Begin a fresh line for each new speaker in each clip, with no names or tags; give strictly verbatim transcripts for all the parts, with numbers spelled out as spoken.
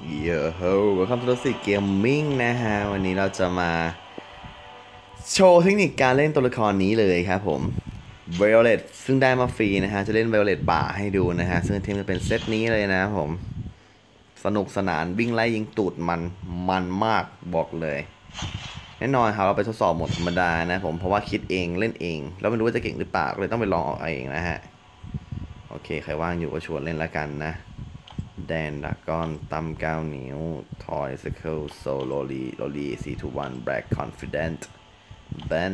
เยอะโห Welcome to the Gaming นะฮะวันนี้เราจะมาโชว์เทคนิคการเล่นตัวละครนี้เลยครับผม Violet ซึ่งได้มาฟรีนะฮะจะเล่น Violet ป่าให้ดูนะฮะซึ่งทีมจะเป็นเซตนี้เลยนะผมสนุกสนานวิ่งไล่ยิงตูดมันมันมากบอกเลยแน่นอนครับเราไปทดสอบโหมดธรรมดานะผมเพราะว่าคิดเองเล่นเองแล้วไม่รู้ว่าจะเก่งหรือเปล่าก็เลยต้องไปลองเอาเองนะฮะโอเคใครว่างอยู่ก็ชวนเล่นละกันนะแดนดากอนตั้มเก้านิ้วทอยสเคิลโซโลลีโลลีสี่ทูวันแบล็กคอนฟิเดนต์แบน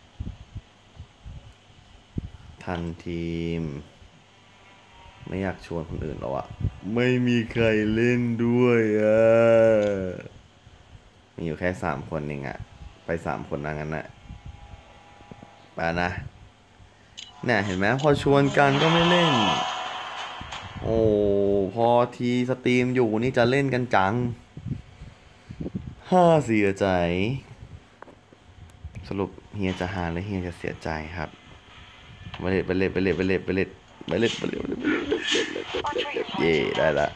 ทันทีมไม่อยากชวนคนอื่นแล้วอะไม่มีใครเล่นด้วยอะมีอยู่แค่สามคนเองอะไปสามคนนะงั้นนะไปนะเนี่ยเห็นไหมพอชวนกันก็ไม่เล่นโอ้พอทีสตรีมอยู่นี่จะเล่นกันจังห้าเสียใจสรุปเฮียจะหาหรือเฮียจะเสียใจครับไปเล็ดไปเล็ดไปเล็ดไปเล็ดไปเล็ดไปเล็ดไปเล็ดไปเล็ดเย่ได้ละ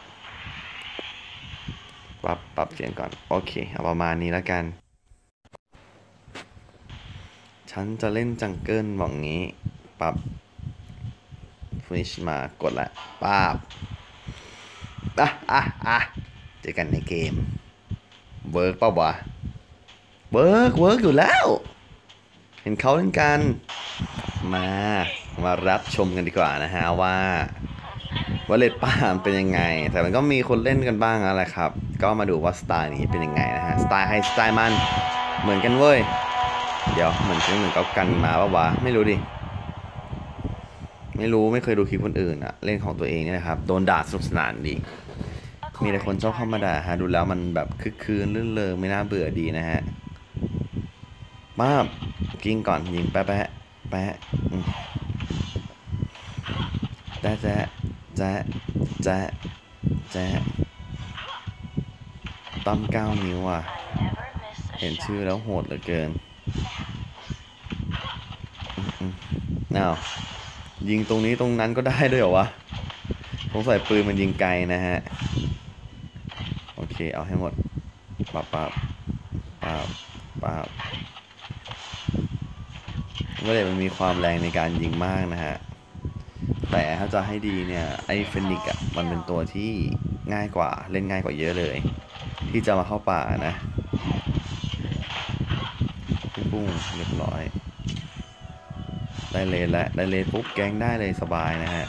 ปรับปรับเสียงก่อนโอเคเอาประมาณนี้แล้วกันฉันจะเล่นจังเกิลบอกงี้ปรับฟินิชมากดละป้าบอ่ะอ่ะอ่ะเจอกันในเกมเวิร์กป่าวะเวิร์กเวิร์กอยู่แล้วเห็นเขาเล่นกันมามารับชมกันดีกว่านะฮะว่าวอลเลตป่านเป็นยังไงแต่มันก็มีคนเล่นกันบ้างอะไรครับก็มาดูว่าสไตล์นี้เป็นยังไงนะฮะสไตล์ไฮสไตล์มันเหมือนกันเว้ยเดี๋ยวเหมือนกันเหมือนเขากันมาป่าวะไม่รู้ดิไม่รู้ไม่เคยดูคลิปคนอื่นอะเล่นของตัวเองนี่นะครับโดนด่าสนุกสนานดีมีแต่คนชอบเข้ามาด่าฮะดูแล้วมันแบบคึกคืนลื่นเริงไม่น่าเบื่อดีนะฮะมาบกิ้งก่อนยิงแปะแปะแปะแจ๊ะแจ๊ะแจ๊ะแจ๊ะแจ๊ะตั้มเก้านิ้วอ่ะเห็นชื่อแล้วโหดเหลือเกินอ้าวยิงตรงนี้ตรงนั้นก็ได้ด้วยเหรอวะสงสัยปืนมันยิงไกลนะฮะโอเคเอาให้หมดปับปับปับปับเมื่อไหร่มันมีความแรงในการยิงมากนะฮะแต่ถ้าจะให้ดีเนี่ยไอ้เฟนิกอ่ะมันเป็นตัวที่ง่ายกว่าเล่นง่ายกว่าเยอะเลยที่จะมาเข้าป่านะปุ้งเรียบร้อยได้เลนแล้วได้เลนปุ๊บแกงได้เลยสบายนะฮะ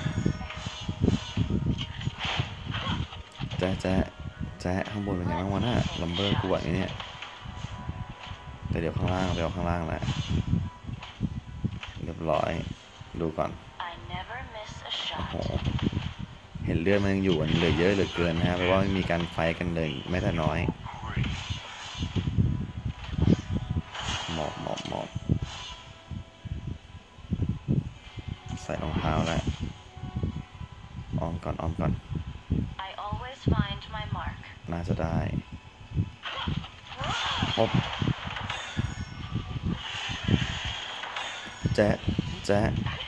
แจ๊ะแจ๊ะแจ๊ะข้างบนเป็นไงบ้างวะน่ะลัมเบอร์กูแบบนี้เนี่ยแต่เดี๋ยวข้างล่างเดี๋ยวข้างล่างแหละเรียบร้อยดูก่อนโอ้โหเห็นเลือดมันยังอยู่เหลือเยอะเหลือเกินนะฮะเพราะว่าไม่มีการไฟกันเลยแม้แต่น้อยหมอบหมอบหมอบใส่รองเท้าแล้วออมก่อนออมก่อนน่าจะได้ปุ๊บแจ๊ะแจ๊ะ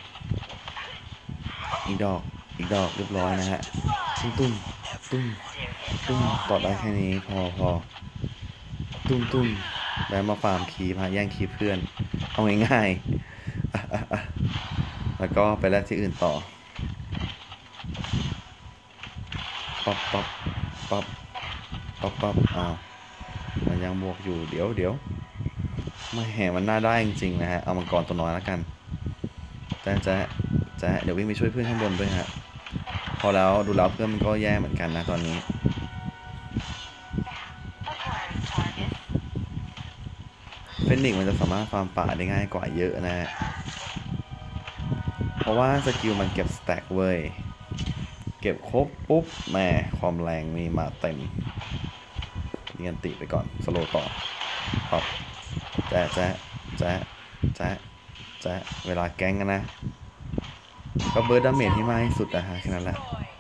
อีกดอกอีกดอกเรียบร้อยนะฮะตุ้มตุ้มตุ้มตุ้มต่อได้แค่นี้พอพอตุ้มตุ้มแล้วมาฟาร์มคีพาแย่งคีเพื่อนเอาง่ายๆแล้วก็ไปแลกที่อื่นต่อป๊อปป๊อปป๊อปป๊อปป๊อปอ้าวมันยังบวกอยู่เดี๋ยวเดี๋ยวไม่แห่มันน่าได้จริงๆนะฮะเอามังกรตัวน้อยแล้วกันแจ๊ะแจ๊ะแจ๊ะเดี๋ยววิ่งไปช่วยเพื่อนข้างบนด้วยฮะพอแล้วดูแล้วเพื่อนมันก็แย่เหมือนกันนะตอนนี้เฟนิกมันจะสามารถฟาร์มป่าได้ง่ายกว่าเยอะนะฮะเพราะว่าสกิลมันเก็บสแต็กเว้ยเก็บครบปุ๊บแม่ความแรงมีมาเต็มเนียนติไปก่อนสโลต่อปับแจ๊ะแจ๊ะแจ๊ะแจ๊ะแจ๊ะเวลาแก๊งกันนะก็เบิร์ดดาเมจที่มากที่สุดนะฮะแค่นั้นแหละ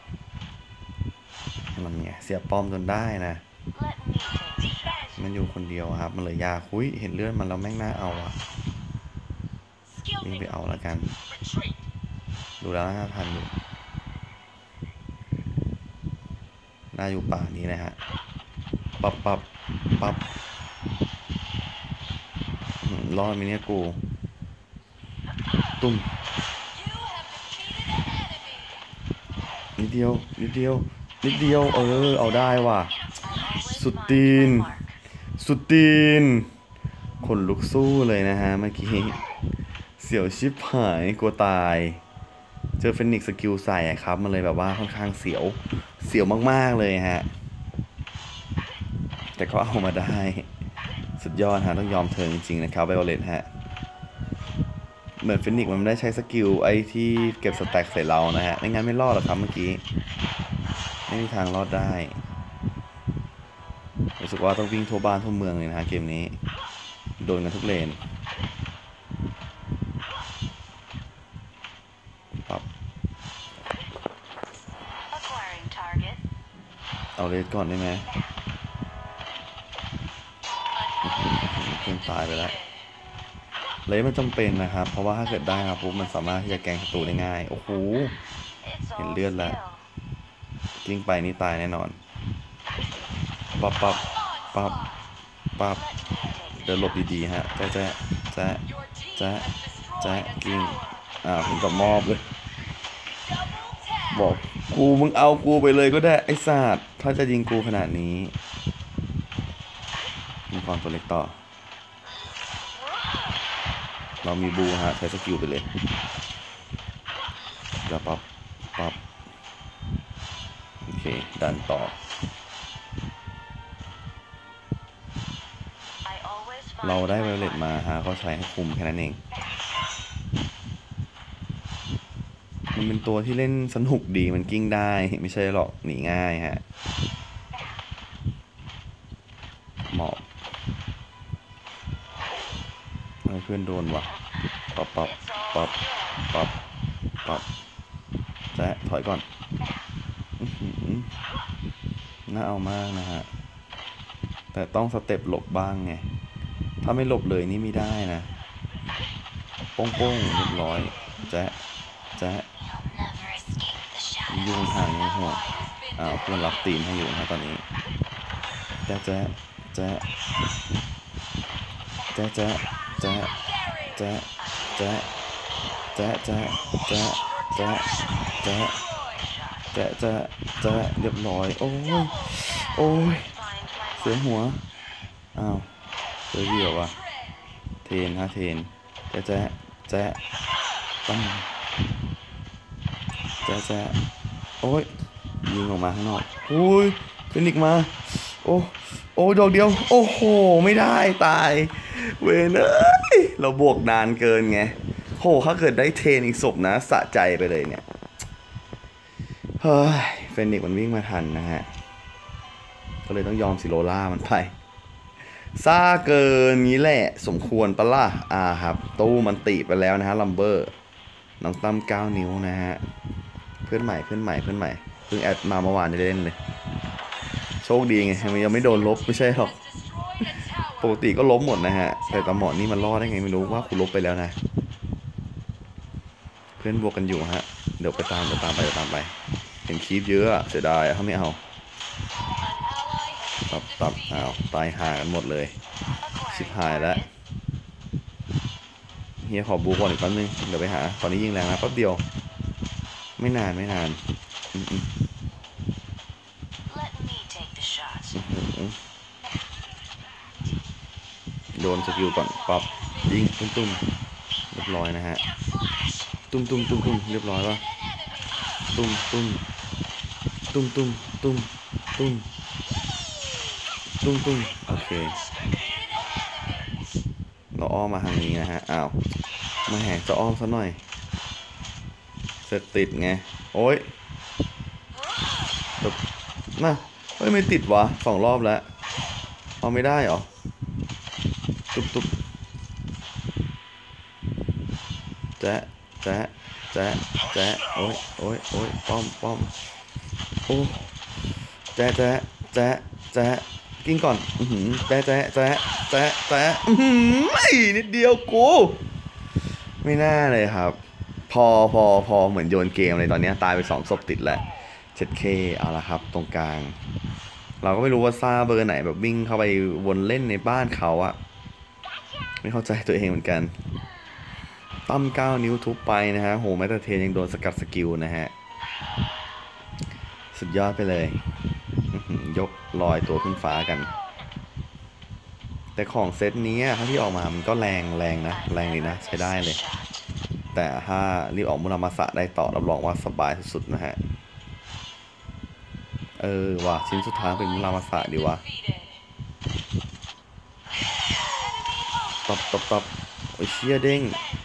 มันเนี่ยเสียป้อมจนได้นะมันอยู่คนเดียวครับมันเลยยาคุยเห็นเลือดมันแล้วแม่งน่าเอาอะนี่ไปเอาแล้วกันดูแล้วน่าทันอยู่น่าอยู่ป่านี้นะฮะปับปับปับรอดไหมเนี่ยกูตุ้มนิดเดียวนิดเดียวนิดเดียวเออเอาได้ว่ะสุดตีนสุดตีนคนลุกสู้เลยนะฮะเมื่อกี้เสียวชิบหายกลัวตายเจอเฟนิกซ์สกิลใส่ครับมันเลยแบบว่าค่อนข้างเสียวเสียวมากๆเลยฮะแต่ก็เอามาได้สุดยอดฮะต้องยอมเธอจริงๆนะครับไวโอเลตฮะเหมือนเฟนิกซ์มันไม่ได้ใช้สกิลไอ้ที่เก็บสแต็กใส่เรานะฮะไม่งั้นไม่รอดหรอกครับเมื่อกี้ไม่มีทางรอดได้รู้สึกว่าต้องวิ่งทั่วบ้านทั่วเมืองเลยนะฮะเกมนี้โดนกันทุกเลนปั๊บเอาเลสก่อนได้ไหมเพื่อนตายไปแล้วเลสมันจำเป็นนะครับเพราะว่าถ้าเกิดได้ครับปุ๊บมันสามารถที่จะแกงศัตรูได้ง่ายโอ้โหเห็นเลือดแล้วกิ้งไปนี่ตายแน่นอนปั๊บปั๊บปั๊บปั๊บเดินหลบดีๆฮะแจ๊ะแจ๊ะแจ๊ะแจ๊ะแจ๊ะกิ้งอ่าผมกับมอบเลยบอกกูมึงเอากูไปเลยก็ได้ไอ้ศาสตร์ถ้าจะยิงกูขนาดนี้มีความตัวเล็กต่อเรามีบูฮะใช้สกิลไปเลยจะปั๊บปั๊บโอเคดันต่อเราได้ไวโอเลตมาฮะก็ใช้ให้คุมแค่นั้นเองมันเป็นตัวที่เล่นสนุกดีมันกิ้งได้ไม่ใช่หรอกหนีง่ายฮะหมอบให้เพื่อนโดนว่ะปับปับปับปับปับแจ๊ะถอยก่อนน่าเอามากนะฮะแต่ต้องสเต็ปหลบบ้างไงถ้าไม่หลบเลยนี่ไม่ได้นะโป้งโป้งเรียบร้อยแจ๊ะแจ๊ะยุ่งห่างยังหัวอ้าวเพื่อนรับตีนให้อยู่นะตอนนี้แจ๊ะแจ๊ะแจ๊ะแจ๊ะแจ๊ะแจ๊ะแจ๊ะแจ๊ะแจ๊ะแจ๊ะแจ๊ะแจ๊ะแจ๊ะแจ๊ะแจ๊ะแจ๊ะเรียบร้อยโอ้ยโอ้ยเสียหัวอ้าวเจอเดียวว่ะเทนฮะเทนแจ๊ะแจ๊ะแจ๊ะตั้มแจ๊ะแจ๊ะโอ้ยยิงออกมาข้างนอกโอ้ยเฟนิกมาโอ้โอ้ดอกเดียวโอ้โหไม่ได้ตายเวนเอ้ยเราบวกนานเกินไงโหถ้าเกิดได้เทนอีกศพนะสะใจไปเลยเนี่ยเฮ้ยเฟนิกมันวิ่งมาทันนะฮะก็เลยต้องยอมซิโรล่ามันไปซ่าเกินงี้แหละสมควรปะล่ะอ่าครับตู้มันติไปแล้วนะฮะลัมเบอร์น้องตั้มเก้านิ้วนะฮะเพื่อนใหม่เพื่อนใหม่เพื่อนใหม่เพิ่งแอดมาเมื่อวานได้เล่นเลยโชคดีไงมันยังไม่โดนลบไม่ใช่หรอกปกติก็ล้มหมดนะฮะแต่ตาหมอนี่มันรอดได้ไงไม่รู้ว่ากูลบไปแล้วนะเพื่อนบวกกันอยู่ฮะเดี๋ยวไปตามเดี๋ยวตามไปเดี๋ยวตามไปเห็นคีบเยอะเสียดายถ้าไม่เอาตับตับอ้าวตายหากันหมดเลยชิบหายแล้วเฮียขอบูก่อนอีกแป๊บนึงเดี๋ยวไปหาตอนนี้ยิงแรงนะแป๊บเดียวไม่นานไม่นานโดนสกิลก่อนปั๊บยิงตุ้มตุ้มเรียบร้อยนะฮะตุ้มตุ้มตุ้มตุ้มเรียบร้อยป่ะตุ้มตุ้มตุ้มตุ้มตุ้มตุ้มตุ้มตุ้มโอเคเราอ้อมมาทางนี้นะฮะอ้าวมาแหกจะอ้อมซะหน่อยเสร็จติดไงโอ้ยตบน่ะเฮ้ยไม่ติดวะสองรอบแล้วเอาไม่ได้เหรอตุ๊บตุ๊บแจ๊ะแจ๊ะแจ๊ะแจ๊ะโอ้ยโอ้ยโอ้ยป้อมป้อมโอ้แจ๊ะแจ๊ะแจ๊ะแจ๊ะกินก่อนอือหือแจ๊ะแจ๊ะแจ๊ะแจ๊ะแจ๊ะอือหือไม่นิดเดียวกูไม่น่าเลยครับพอพอพอเหมือนโยนเกมเลยตอนนี้ตายไปสองศพติดแล้ว เจ็ดเค เอาละครับตรงกลางเราก็ไม่รู้ว่าซ่าเบอร์ไหนแบบวิ่งเข้าไปวนเล่นในบ้านเขาอะไม่เข้าใจตัวเองเหมือนกันตั้มเก้านิ้วทุบไปนะฮะโหแมตเตอร์เทนยังโดนสกัดสกิลนะฮะสุดยอดไปเลยยกลอยตัวขึ้นฟ้ากันแต่ของเซตนี้ถ้าที่ออกมามันก็แรงแรงนะแรงดีนะใช้ได้เลยแต่ถ้ารีบออกมุรามาสะได้ต่อรับรองว่าสบายสุดๆนะฮะเออว่ะชิ้นสุดท้ายเป็นมุรามาสะดีวะตบตบตบโอ้ยเชี่ยเด้ง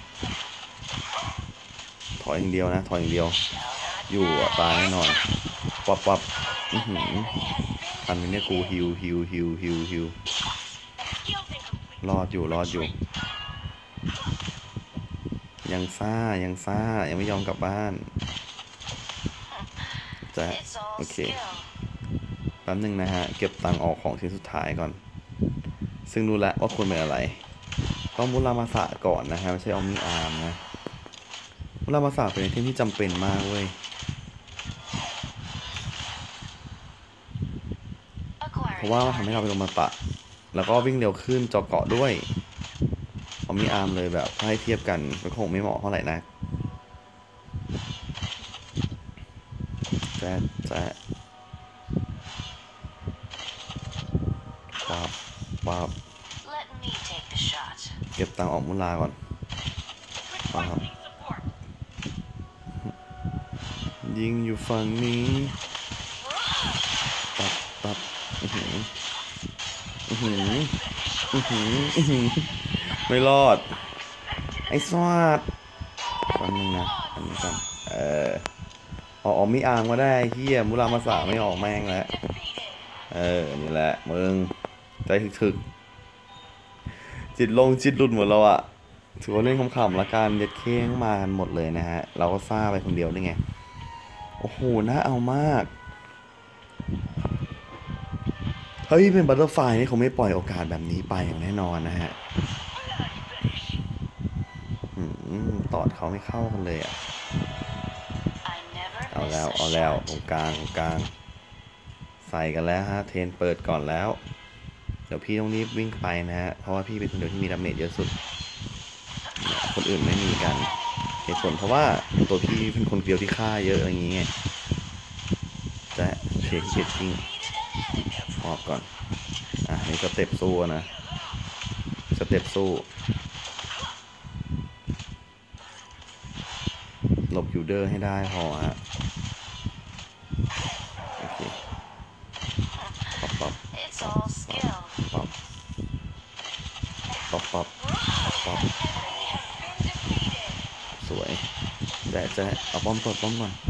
ถอยอย่างเดียวนะถอยอย่างเดียวอยู่อ่ะตายแน่นอนปับปับอือหือทันไหมเนี่ยกูฮิวฮิวฮิวฮิวฮิวรอดอยู่รอดอยู่ยังซ่ายังซ่ายังไม่ยอมกลับบ้านจะโอเคแป๊บนึงนะฮะเก็บตังค์ออกของชิ้นสุดท้ายก่อนซึ่งรู้แล้วว่าควรเป็นอะไรต้องมุรามาสะก่อนนะฮะไม่ใช่เอามีอาร์มนะมุรามาสะเป็นไอเทมที่จำเป็นมากเว้ยเพราะว่าทำให้เราเป็นโอมาตะแล้วก็วิ่งเร็วขึ้นจอเกาะด้วยเอามีอาร์มเลยแบบถ้าให้เทียบกันก็คงไม่เหมาะเท่าไหร่นะแจ๊ะแจ๊ะปับปับเก็บตังค์ออกมุลาก่อนปับยิงอยู่ฝั่งนี้ปับปับอือหืออือหืออือหืออือหือไม่รอดไอ้สวัสดแป๊บนึงนะอันนี้ก่อนเออออกออกมีอ่างมาได้เฮียมุรามาสะไม่ออกแม่งแล้วเออนี่แหละมึงใจถึกๆจิตลงจิตหลุดหมดแล้วอะถือว่าเล่นขำๆละกันยัดเค้งมากันหมดเลยนะฮะเราก็ซ่าไปคนเดียวได้ไงโอ้โหน่าเอามากเฮ้ยเป็นบัตเตอร์ไฟนี่เขาไม่ปล่อยโอกาสแบบนี้ไปอย่างแน่นอนนะฮะตอดเขาไม่เข้ากันเลยอ่ะเอาแล้วเอาแล้วตรงกลางตรงกลางใส่กันแล้วฮะเทนเปิดก่อนแล้วเดี๋ยวพี่ต้องรีบวิ่งไปนะฮะเพราะว่าพี่เป็นคนเดียวที่มีดาเมจเยอะสุดคนอื่นไม่มีกันเหตุผลเพราะว่าตัวพี่เป็นคนเดียวที่ฆ่าเยอะอะไรอย่างเงี้ยจะเช็คเช็คกิ้งออกก่อนอ่ะนี่สเต็ปสู้นะสเต็ปสู้หลบยูเดอร์ให้ได้พอฮะโอเคปับปับปับปับปับปับสวยแต่จะเอาป้อมก่อนป้อมก่อน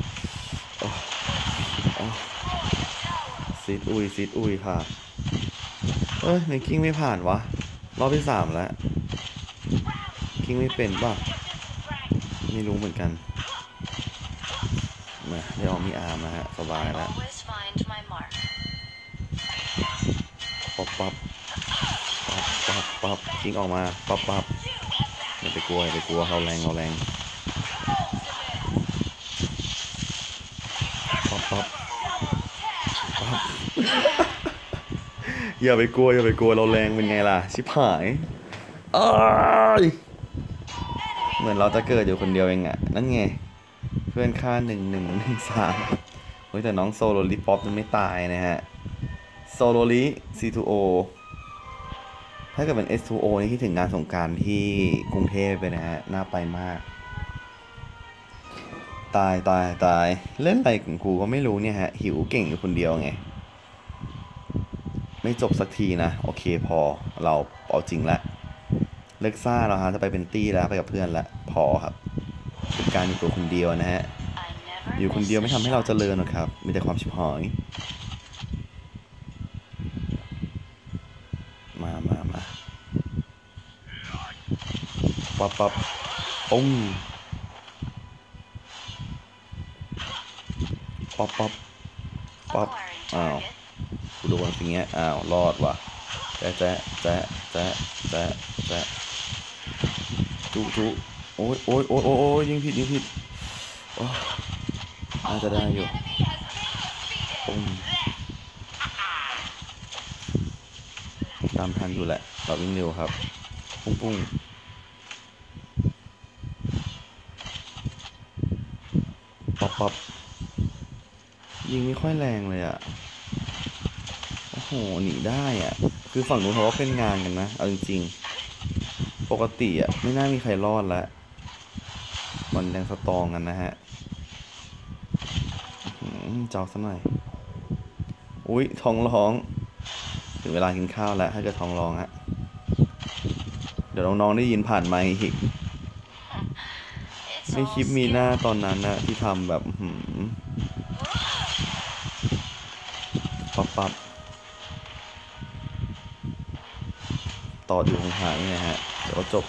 ซีดอุ้ยซีดอุ้ยค่ะเอ้ยในกิ้งไม่ผ่านวะรอบที่สามแล้วกิ้งไม่เป็นป่ะไม่รู้เหมือนกันมาได้ออกมีอาร์มนะฮะสบายแล้วป๊อปปั๊บปั๊บปั๊บปั๊บกิ้งออกมาปั๊บปั๊บอย่าไปกลัวอย่าไปกลัวเขาแรงเขาแรงปั๊บปั๊บปั๊บอย่าไปกลัวอย่าไปกลัวเราแรงเป็นไงล่ะชิบหายเหมือนเราจะเกิดอยู่คนเดียวเองอะนั่นไงเพื่อนค่าหนึ่งหนึ่งหนึ่งสามเฮ้ยแต่น้องโซโลลิป๊อปยังไม่ตายนะฮะโซโลลิ ซี ทู โอ ถ้าเกิดเป็น เอส ทู โอ นี่คิดถึงงานสงกรานต์ที่กรุงเทพไปนะฮะน่าไปมากตายตายตายเล่นอะไรของกูก็ไม่รู้เนี่ยฮะหิวเก่งอยู่คนเดียวไงไม่จบสักทีนะโอเคพอเราเอาจริงแล้วเลิกซ่าแล้วฮะจะไปเป็นตี้แล้วไปกับเพื่อนแล้วพอครับเป็นการอยู่ตัวคนเดียวนะฮะอยู่คนเดียวไม่ทำให้เราเจริญหรอกครับมีแต่ความชิบหายมามามาปั๊บปั๊บปุ้งปั๊บปั๊บปั๊บอ้าวกูโดนอย่างเงี้ยอ้าวรอดว่ะแจ๊ะแจ๊ะแจ๊ะแจ๊ะแจ๊ะแจ๊ะจุจุโอ้ยโอ้ยโอ้ยโอ้ยยิงผิดยิงผิดน่าจะได้อยู่ปุ้งตามทันอยู่แหละเราวิ่งเร็วครับปุ้งปุ้งป๊อปป๊อปยิงไม่ค่อยแรงเลยอ่ะโอ้โหหนีได้อ่ะคือฝั่งนู้นเขาก็เป็นงานกันนะเอาจริงๆปกติอ่ะไม่น่ามีใครรอดแล้วมันแรงสตรองกันนะฮะเจ้าซะหน่อยอุ้ยท้องร้องถึงเวลากินข้าวแล้วถ้าเกิดท้องร้องฮะเดี๋ยวน้องๆได้ยินผ่านไมค์อีกในคลิปมีหน้าตอนนั้นนะที่ทำแบบหืมปั๊บปั๊บต่ออยู่ห่างๆนี่นะฮะเดี๋ยวก็จบ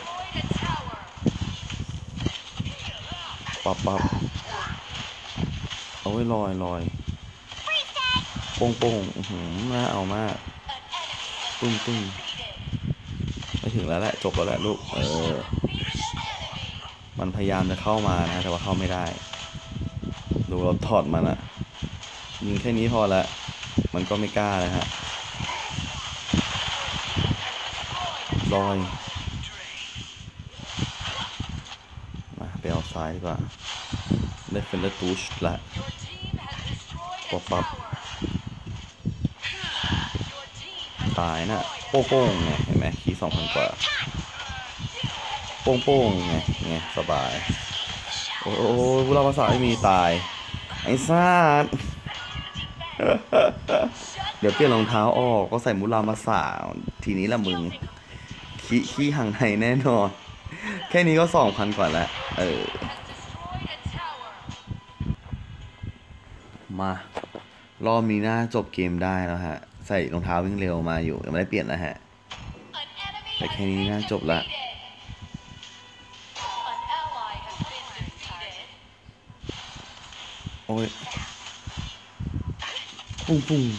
ปั๊บปั๊บเอาไว้ลอยลอยโป่งโป่งหืมน่าเอามากตุ้มตุ้มไปถึงแล้วแหละจบแล้วแหละลูกเออมันพยายามจะเข้ามานะแต่ว่าเข้าไม่ได้ดูเราถอดมันอะยิงแค่นี้พอละมันก็ไม่กล้าเลยฮะลอยมาไปเอาซ้ายดีกว่าได้เฟนเดอร์ตูชละป๊อปปั๊บตายน่ะโป้งโป้งไงเห็นไหมคีสองพันกว่าโป้งโป้งไงไงสบายโอ้โหผู้รับภาษาไม่มีตายไอ้ซ่าเดี๋ยวเปลี่ยนรองเท้าออกก็ใส่มุลามาสาทีนี้ละมึงขี้ขี้ห่างไทยแน่นอนแค่นี้ก็สองพันกว่าแล้วเออมารอบนี้น่าจบเกมได้แล้วฮะใส่รองเท้าวิ่งเร็วมาอยู่ยังไม่ได้เปลี่ยนนะฮะแต่แค่นี้น่าจบละโอ้ยปุ้งปุ้ง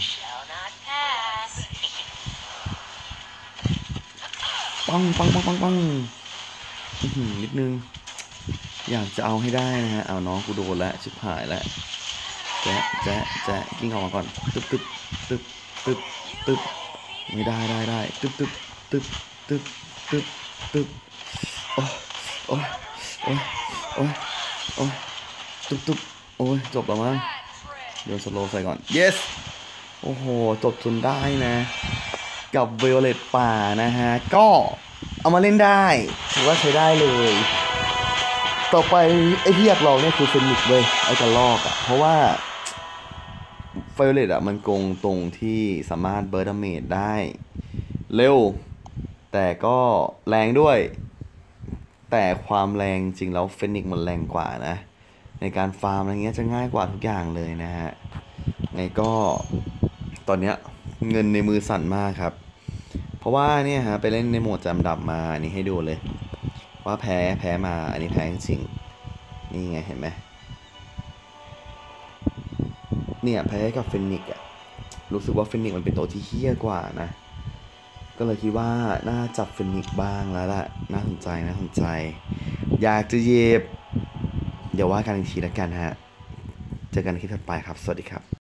ปังปังปังปังปังนิดนึงอยากจะเอาให้ได้นะฮะเอาน้องกูโดนแล้วชิบหายแล้วแจ๊ะแจ๊ะแจ๊ะกิ้งออกมาก่อนตึ๊บตึ๊บตึ๊บตึ๊บตึ๊บไม่ได้ได้ได้ตึ๊บตึ๊บตึ๊บตึ๊บตึ๊บตึ๊บโอ้ยโอ้ยโอ้ยโอ้ยโอ้ยตึ๊บตึ๊บโอ้ยจบแล้วมั้งเดี๋ยวสโลว์ใส่ก่อน yes โอ้โหจบจนได้นะกับเวโอเลตป่านะฮะก็เอามาเล่นได้ถือว่าใช้ได้เลยต่อไปไอ้ที่อยากลองเนี่ยคือเฟนิกซ์เว้ยไอ้กระลอกอ่ะเพราะว่าไฟโอเลตอ่ะมันโกงตรงที่สามารถเบิร์ดดาเมจได้เร็วแต่ก็แรงด้วยแต่ความแรงจริงแล้วเฟนิกซ์มันแรงกว่านะในการฟาร์มอะไรเงี้ยจะง่ายกว่าทุกอย่างเลยนะฮะไงก็ตอนเนี้ยเงินในมือสั่นมากครับเพราะว่าเนี่ยฮะไปเล่นในโหมดจำดับมาอันนี้ให้ดูเลยว่าแพ้แพ้มาอันนี้แพ้จริงนี่ไงเห็นไหมเนี่ยแพ้กับเฟนิกซ์อ่ะรู้สึกว่าเฟนิกซ์มันเป็นตัวที่เฮี้ยกว่านะก็เลยคิดว่าน่าจับเฟนิกซ์บ้างแล้วล่ะน่าสนใจน่าสนใจอยากจะเย็บเดี๋ยวว่ากันอีกทีแล้วกันฮะเจอกันคลิปถัดไปครับสวัสดีครับ